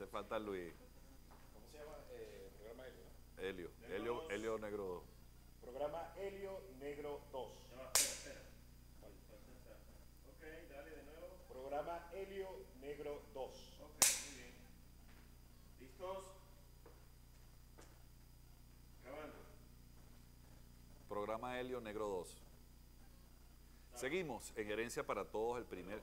falta Luis. ¿Cómo se llama? Programa Helio, ¿no? Helio. Negro dos. Helio Negro 2. Programa Helio Negro 2. Ya va, espera. Falta. Ok, dale de nuevo. Programa Helio Negro 2. Ok, muy bien. ¿Listos? Grabando. Programa Helio Negro 2. Seguimos en Gerencia para Todos, el primer...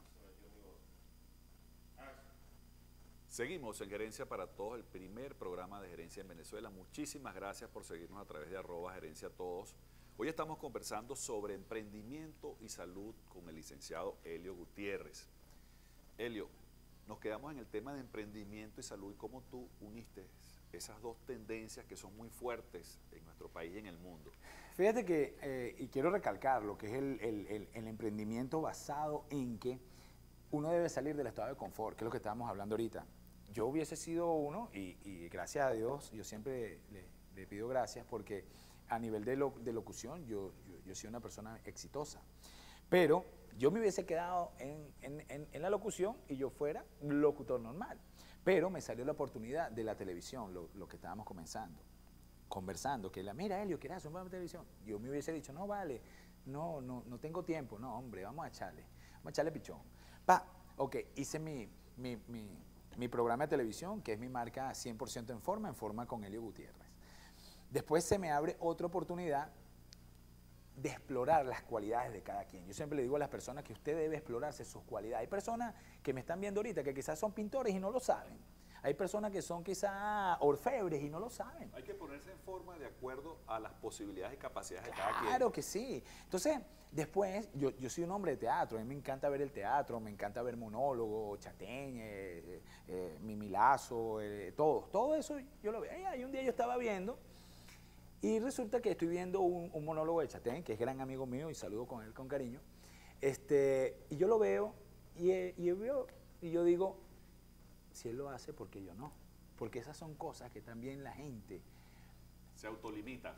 Seguimos en Gerencia para Todos, el primer programa de gerencia en Venezuela. Muchísimas gracias por seguirnos a través de @gerencia todos. Hoy estamos conversando sobre emprendimiento y salud con el licenciado Helio Gutiérrez. Helio, nos quedamos en el tema de emprendimiento y salud y cómo tú uniste esas dos tendencias que son muy fuertes en nuestro país y en el mundo. Fíjate que, y quiero recalcar lo que es el emprendimiento basado en que uno debe salir del estado de confort, que es lo que estábamos hablando ahorita. Yo hubiese sido uno, y gracias a Dios, yo siempre le pido gracias porque a nivel de locución yo soy una persona exitosa. Pero yo me hubiese quedado en la locución y yo fuera locutor normal. Pero me salió la oportunidad de la televisión, lo que estábamos conversando, que mira, Helio, ¿quieres hacer un programa de televisión? Yo me hubiese dicho, no, vale, no tengo tiempo. No, hombre, vamos a echarle pichón. Ok, hice mi programa de televisión, que es mi marca 100% en forma con Helio Gutiérrez. Después se me abre otra oportunidad de explorar las cualidades de cada quien. Yo siempre le digo a las personas que usted debe explorarse sus cualidades. Hay personas que me están viendo ahorita que quizás son pintores y no lo saben. Hay personas que son quizás orfebres y no lo saben. Hay que ponerse en forma de acuerdo a las posibilidades y capacidades de cada quien. Claro que sí. Entonces, después, yo soy un hombre de teatro, a mí me encanta ver el teatro, me encanta ver monólogo, Chatén, Mimilazo, todo eso yo lo veo. Y un día yo estaba viendo y resulta que estoy viendo un monólogo de Chatén, que es gran amigo mío y saludo con él con cariño. Y yo lo veo y yo digo, si él lo hace, ¿por qué yo no? Porque esas son cosas que también la gente se autolimita.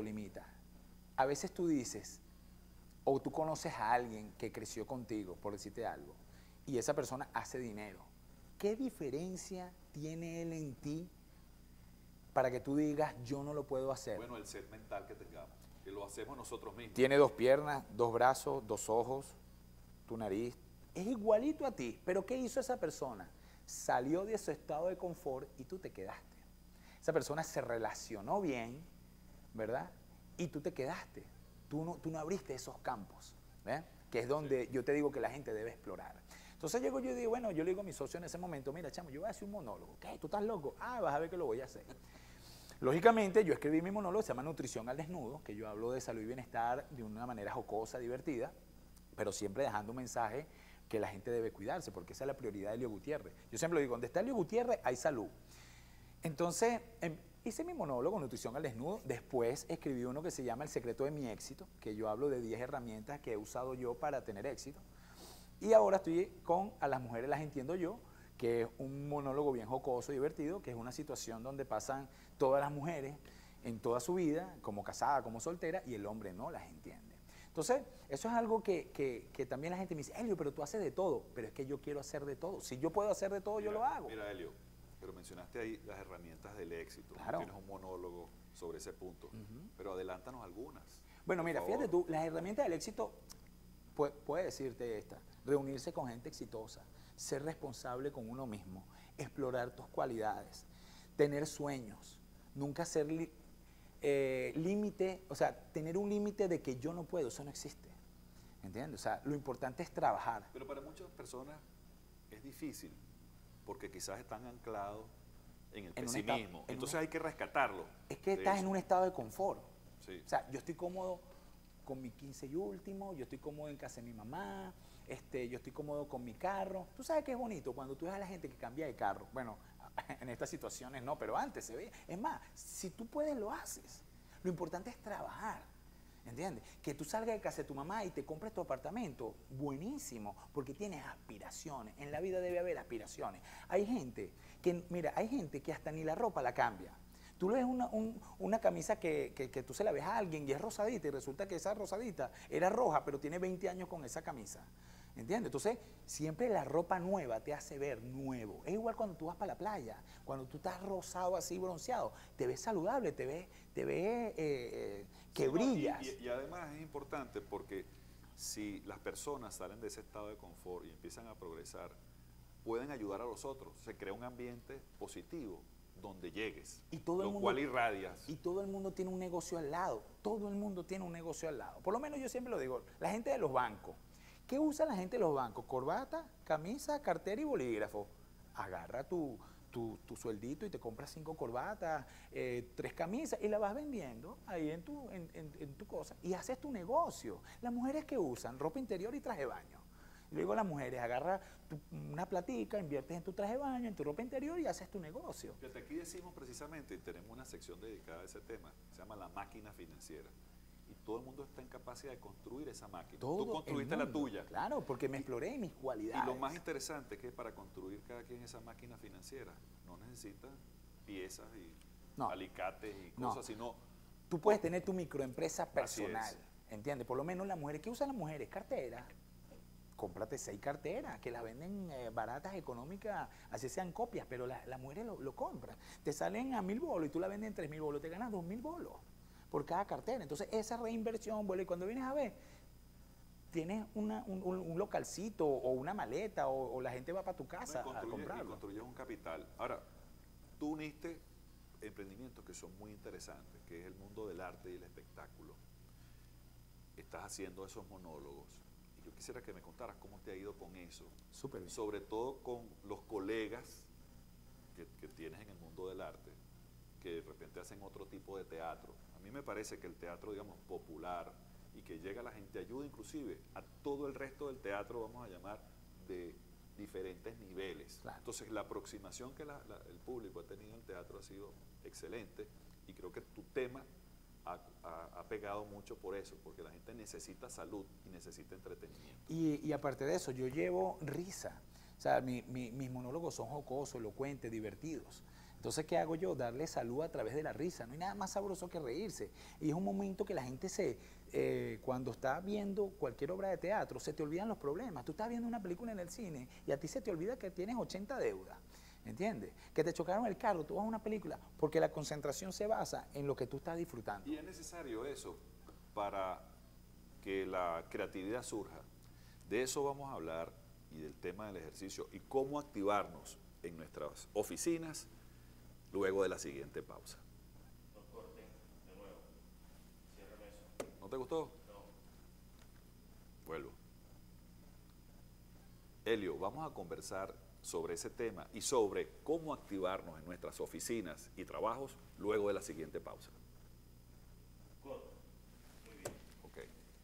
A veces tú dices, o tú conoces a alguien que creció contigo, por decirte algo, y esa persona hace dinero. ¿Qué diferencia tiene él en ti para que tú digas, yo no lo puedo hacer? Bueno, el set mental que tengamos, que lo hacemos nosotros mismos. Tiene 2 piernas, 2 brazos, 2 ojos, tu nariz. Es igualito a ti, pero ¿qué hizo esa persona? Salió de su estado de confort y tú te quedaste. Esa persona se relacionó bien, ¿verdad? Y tú te quedaste. Tú no abriste esos campos, ¿eh? Que es donde yo te digo que la gente debe explorar. Entonces yo digo, bueno, yo le digo a mi socio en ese momento, mira, chamo, yo voy a hacer un monólogo. ¿Qué? ¿Tú estás loco? Ah, vas a ver que lo voy a hacer. Lógicamente, yo escribí mi monólogo, se llama Nutrición al Desnudo, que yo hablo de salud y bienestar de una manera jocosa, divertida, pero siempre dejando un mensaje que la gente debe cuidarse, porque esa es la prioridad de Helio Gutiérrez. Yo siempre lo digo, donde está Helio Gutiérrez hay salud. Entonces, hice mi monólogo, Nutrición al Desnudo. Después escribí uno que se llama El secreto de mi éxito, que yo hablo de 10 herramientas que he usado yo para tener éxito. Y ahora estoy con A las mujeres las entiendo yo, que es un monólogo bien jocoso, divertido, que es una situación donde pasan todas las mujeres en toda su vida, como casada, como soltera, y el hombre no las entiende. Entonces, eso es algo que también la gente me dice, Helio, pero tú haces de todo. Pero es que yo quiero hacer de todo. Si yo puedo hacer de todo, yo lo hago. Mira, Helio, pero mencionaste ahí las herramientas del éxito. Claro. Tienes un monólogo sobre ese punto, pero adelántanos algunas. Bueno, mira, fíjate tú, las herramientas del éxito, puede decirte esta, reunirse con gente exitosa, ser responsable con uno mismo, explorar tus cualidades, tener sueños, nunca ser límite, o sea, tener un límite de que yo no puedo, eso no existe, ¿entiendes? O sea, lo importante es trabajar. Pero para muchas personas es difícil, porque quizás están anclados en el pesimismo, entonces hay que rescatarlo. Es que estás en un estado de confort. Sí. O sea, yo estoy cómodo con mi 15 y último, yo estoy cómodo en casa de mi mamá, yo estoy cómodo con mi carro. Tú sabes que es bonito cuando tú ves a la gente que cambia de carro. Bueno, en estas situaciones no, pero antes se ve. Es más, si tú puedes, lo haces. Lo importante es trabajar, ¿entiendes? Que tú salgas de casa de tu mamá y te compres tu apartamento, buenísimo, porque tienes aspiraciones. En la vida debe haber aspiraciones. Hay gente que, mira, hay gente que hasta ni la ropa la cambia. Tú le ves una camisa que tú se la ves a alguien y es rosadita y resulta que esa rosadita era roja, pero tiene 20 años con esa camisa. ¿entiendes? Entonces, siempre la ropa nueva te hace ver nuevo. Es igual cuando tú vas para la playa, cuando tú estás rosado así, bronceado, te ves saludable, te ves que Sí, no, brillas. y además es importante porque si las personas salen de ese estado de confort y empiezan a progresar, pueden ayudar a los otros. Se crea un ambiente positivo donde llegues, Y todo el lo mundo- cual irradias. Y todo el mundo tiene un negocio al lado. Todo el mundo tiene un negocio al lado. Por lo menos yo siempre lo digo, la gente de los bancos. ¿Qué usa la gente de los bancos? Corbata, camisa, cartera y bolígrafo. Agarra tu sueldito y te compras 5 corbatas, 3 camisas y la vas vendiendo ahí en tu cosa y haces tu negocio. Las mujeres que usan ropa interior y traje de baño. Y luego las mujeres agarra una platica, inviertes en tu traje de baño, en tu ropa interior y haces tu negocio. Fíjate, aquí decimos precisamente, y tenemos una sección dedicada a ese tema, se llama la máquina financiera. Y todo el mundo está en capacidad de construir esa máquina. Todo Tú construiste el la mundo, tuya. Claro, porque me exploré mis cualidades. Y lo más interesante es que para construir cada quien esa máquina financiera no necesita piezas y No. alicates y No. cosas, sino Tú puedes tener tu microempresa Así es. personal, ¿entiendes? Por lo menos las mujeres, ¿qué usan las mujeres? Carteras. Cómprate 6 carteras, que las venden baratas, económicas, así sean copias, pero las mujeres lo compran. Te salen a 1000 bolos y tú la vendes en 3000 bolos, te ganas 2000 bolos por cada cartera. Entonces esa reinversión, vuelve, y cuando vienes a ver, tienes un localcito o una maleta o la gente va para tu casa a y comprarlo. construyes un capital. Ahora, tú uniste emprendimientos que son muy interesantes, que es el mundo del arte y el espectáculo. Estás haciendo esos monólogos. Y yo quisiera que me contaras cómo te ha ido con eso. Súper bien. Sobre todo con los colegas que tienes en el mundo del arte, que de repente hacen otro tipo de teatro. A mí me parece que el teatro, digamos, popular y que llega a la gente ayuda inclusive a todo el resto del teatro, vamos a llamar, de diferentes niveles. Claro. Entonces, la aproximación que el público ha tenido al teatro ha sido excelente y creo que tu tema ha pegado mucho por eso, porque la gente necesita salud y necesita entretenimiento. Y aparte de eso, yo llevo risa. O sea, mis monólogos son jocosos, elocuentes, divertidos. Entonces, ¿qué hago yo? Darle salud a través de la risa. No hay nada más sabroso que reírse. Y es un momento que la gente cuando está viendo cualquier obra de teatro, se te olvidan los problemas. Tú estás viendo una película en el cine y a ti se te olvida que tienes 80 deudas. ¿Entiendes? Que te chocaron el carro, tú vas a una película, porque la concentración se basa en lo que tú estás disfrutando. Y es necesario eso para que la creatividad surja. De eso vamos a hablar y del tema del ejercicio y cómo activarnos en nuestras oficinas luego de la siguiente pausa. No corten de nuevo. Ciérrame eso. ¿No te gustó? No. Vuelvo. Helio, vamos a conversar sobre ese tema y sobre cómo activarnos en nuestras oficinas y trabajos luego de la siguiente pausa.